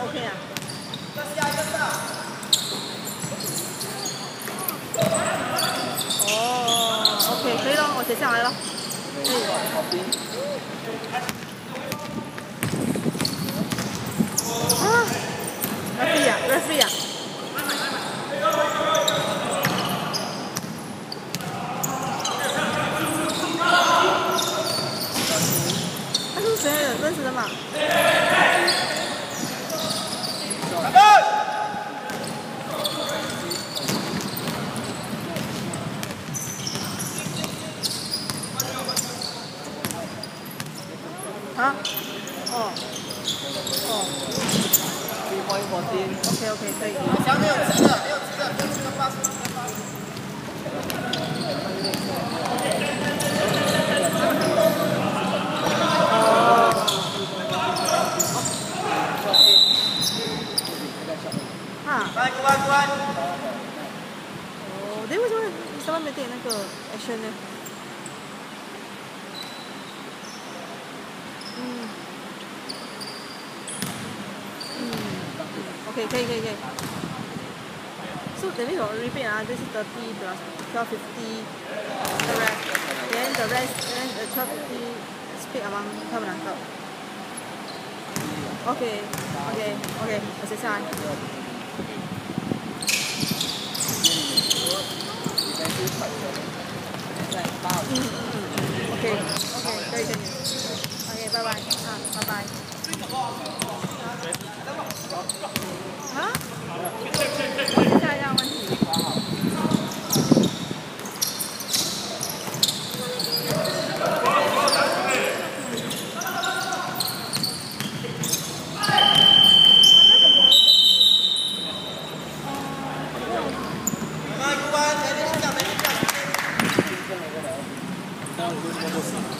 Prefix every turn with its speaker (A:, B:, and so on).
A: OK 啊。哦 ，OK， 可以了，我写下来了。可以。啊 ，referee 啊 ，referee 啊。他是谁认识的嘛？啊？哦。哦。OK， 可以。
B: 小没有急的，没有急的，没有急的发出。
A: 啊。
B: 关。
A: 哦，对，为什么你上面没点那个 action 呢？OK， 可以。So that means repeat this is 30 plus 1250 the rest, then the 1250 split among 他们两个。OK， 我写下来。OK， 可以。OK， 拜拜，拜拜。啊？我写下一样问题。
B: 关。